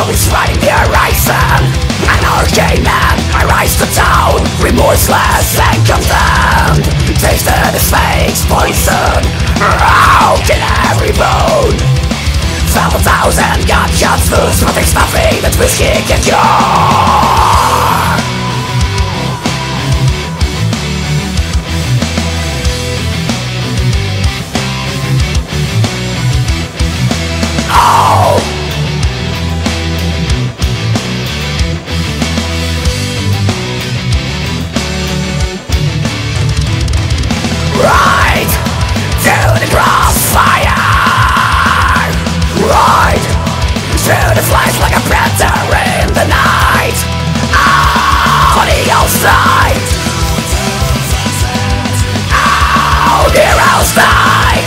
always riding the horizon. An arcane man, I rise to town, remorseless and condemned. Tasted his fate's poison, out in every bone. 7,000 gunshots loose, but there's nothing that whiskey can cure. Right to the crossfire, right to the flash like a predator in the night. On the outside, heroes die.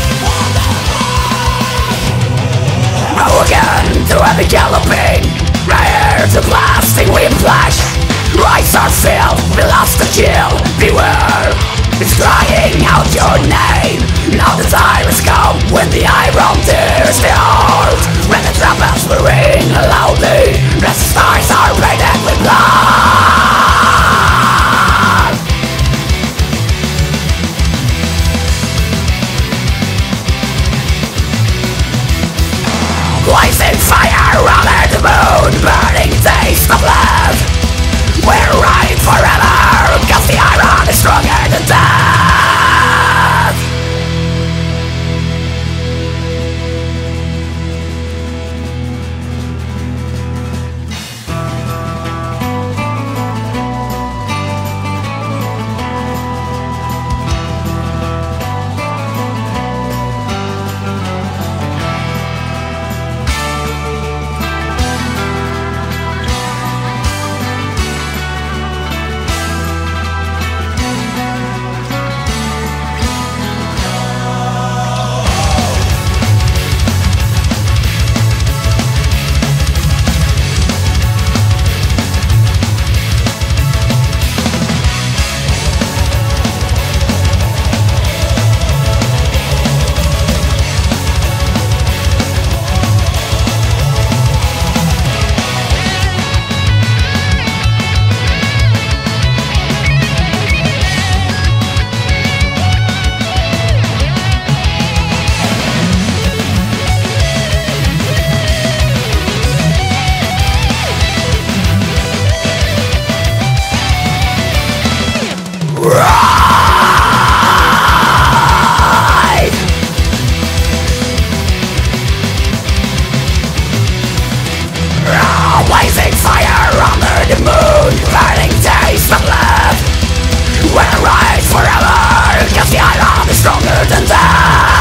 Again to heavy galloping, rare to blasting wind flash. Eyes are filled, we lost the kill, beware. It's crying out your name. Now the time has come when the iron tears the heart. When the trumpets will ring loudly, the stars are painted with blood. Blazing fire under the moon, burning taste of love. We're riding forever, cause the iron is stronger than death. Blazing fire under the moon, burning taste of love. We'll rise forever, cause the iron is stronger than death.